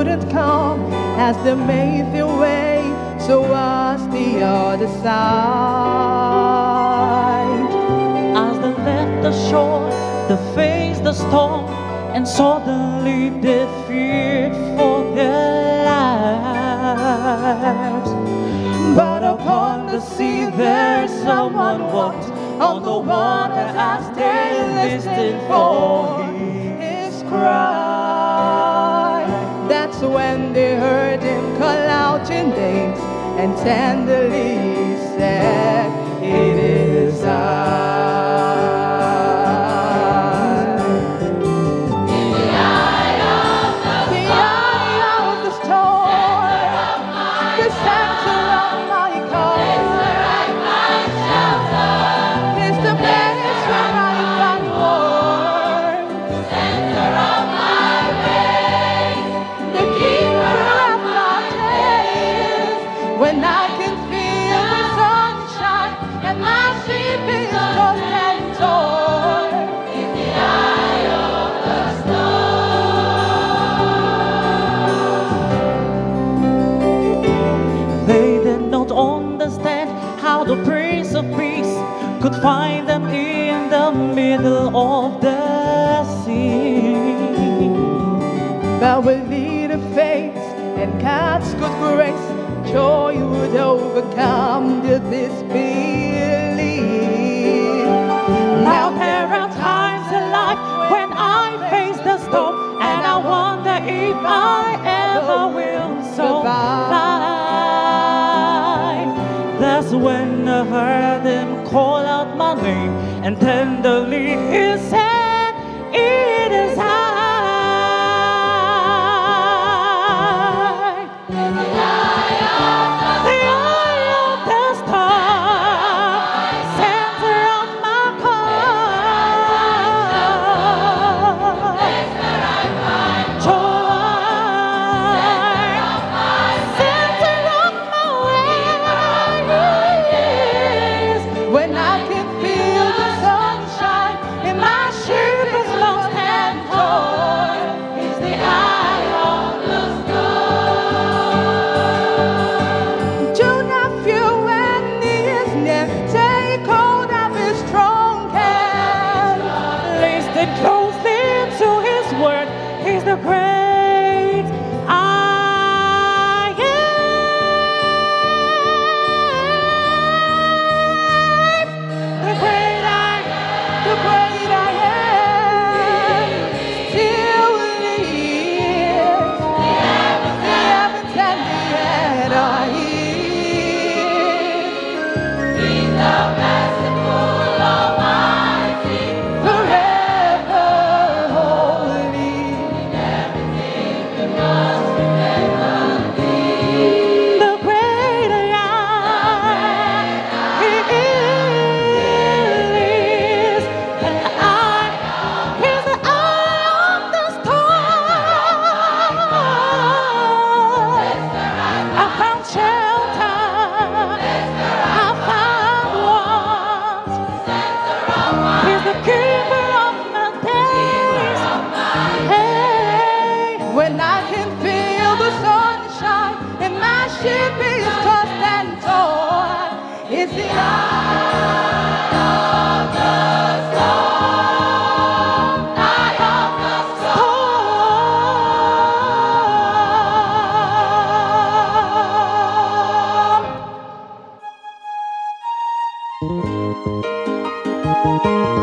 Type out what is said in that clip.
couldn't come as they made their way towards the other side. As they left the shore, they faced the storm, and suddenly they feared for their lives. But upon the sea there someone walked on the water as they listened for his cry. That's when they heard him call out your names and tenderly said, "It is I." When I can feel the sunshine and my ship is tossed and torn in the eye of the storm. They did not understand how the Prince of Peace could find them in the middle of the sea. But with little faith and God's good grace, joy would overcome the disbelief. Now there are times in life when I face the storm, and I wonder if I ever will survive. That's when I heard him call out my name, and tenderly he said, "It is I." When I can feel the sunshine and my ship is lost and torn, it's the eye of the storm. Do not fear when he is near. Take hold of his strong hand. Listen closely to his word. He's the great I am. The great I am. The great I am still lives. The heavens and the earth are his. He's the merciful Almighty, Forever holy. everything we must remember thee. The great I am. He is. And he's the eye of the storm. I found shelter. I found warmth. He's the keeper of my days. Hey. When I can feel the sunshine and my ship is tossed and torn, it's the eye of the storm, eye of the storm.